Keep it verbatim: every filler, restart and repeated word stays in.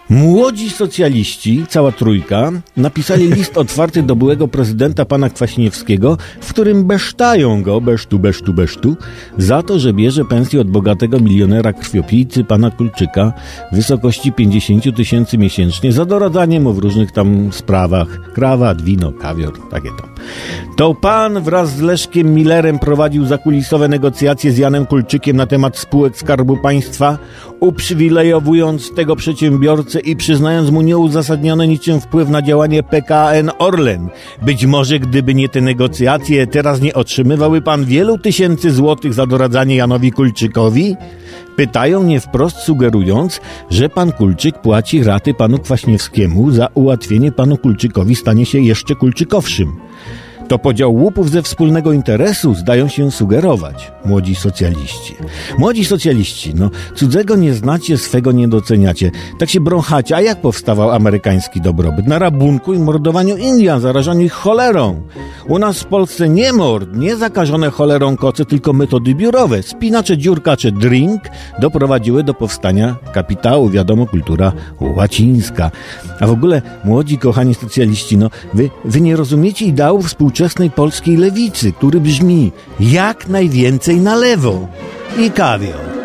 Młodzi socjaliści, cała trójka, napisali list otwarty do byłego prezydenta pana Kwaśniewskiego, w którym besztają go, besztu, besztu, besztu, za to, że bierze pensję od bogatego milionera krwiopijcy pana Kulczyka w wysokości pięćdziesiąt tysięcy miesięcznie za doradzanie mu w różnych tam sprawach. Krawat, wino, kawior, takie tam. To pan wraz z Leszkiem Millerem prowadził zakulisowe negocjacje z Janem Kulczykiem na temat spółek Skarbu Państwa, uprzywilejowując tego przedsiębiorcę i przyznając mu nieuzasadniony niczym wpływ na działanie P K N Orlen. Być może gdyby nie te negocjacje, teraz nie otrzymywały pan wielu tysięcy złotych za doradzanie Janowi Kulczykowi? Pytają nie wprost, sugerując, że pan Kulczyk płaci raty panu Kwaśniewskiemu za ułatwienie panu Kulczykowi stanie się jeszcze kulczykowszym. To podział łupów ze wspólnego interesu, zdają się sugerować młodzi socjaliści. Młodzi socjaliści, no, cudzego nie znacie, swego nie doceniacie. Tak się brąchacie. A jak powstawał amerykański dobrobyt? Na rabunku i mordowaniu Indian, zarażaniu ich cholerą. U nas w Polsce nie mord, nie zakażone cholerą koce, tylko metody biurowe. Spinacze, dziurkacze, drink doprowadziły do powstania kapitału. Wiadomo, kultura łacińska. A w ogóle, młodzi, kochani socjaliści, no, wy, wy nie rozumiecie ideału współczesnej polskiej lewicy, który brzmi jak najwięcej na lewo i kawior.